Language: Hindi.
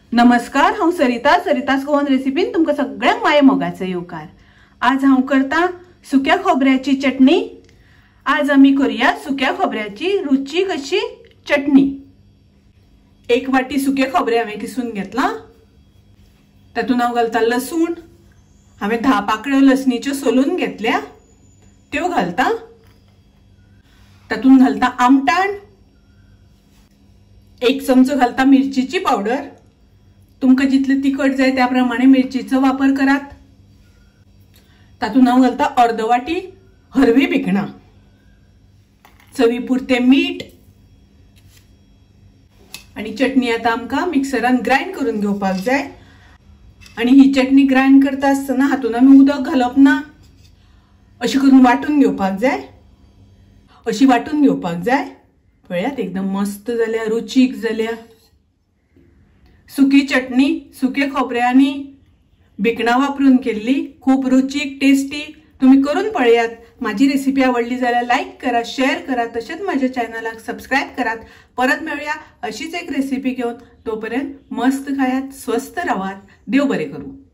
नमस्कार, हांव सरितास गोवन रेसिपीन तुमकां सगळ्यांक माये मोगाचो येवकार। आज हांव करता सुक्या खोबऱ्याची चटणी। आज आमी करूया सुक्या खोबऱ्याची रुचीक अशी चटणी। एक वाटी सुके खोबरे हांवें किसून घेतला। तातूंत हांव घालता लसूण। हांवें 10 पाकळ्यो लसणीच्यो सोलून घेतल्या, त्यो घालता। तातूंत घालता आमटाण, 1 चमचो घालता मिरचीची पावडर। तुमकां जितले तिखट जाय त्या प्रमाणे मिरचीचो वापर करात। तातूंत हांव घालता अर्द वाटी हरवी भिकणां, चवी पुरते मीठ आणि चटणी आता आमकां मिक्सरान ग्राइंड करून घेवपाक जाय। आणि ही चटणी ग्राइंड करता आसतना हातूंत आमी उदक घालप ना, अशी करून वाटून घेवपाक जाय। अशी वाटून घेवपाक जाय। पळयात एकदम मस्त जाल्या, रुचीक जाल्या। सुकी चटणी सुके खोबरे आनी भिकणां वापरून केल्ली, खूप रुचीक टेस्टी। तुम्ही करून पळयात। माझी रेसिपी आवडली जाल्यार लाईक करा, शेअर करा, तसेच माझ्या चॅनलाक सबस्क्राइब करात। परत मेळूया अशीच एक रेसिपी घेऊन। तोपर्यंत मस्त खायात, स्वस्थ राहात। देव बरे करू।